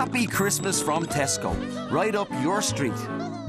Happy Christmas from Tesco, right up your street.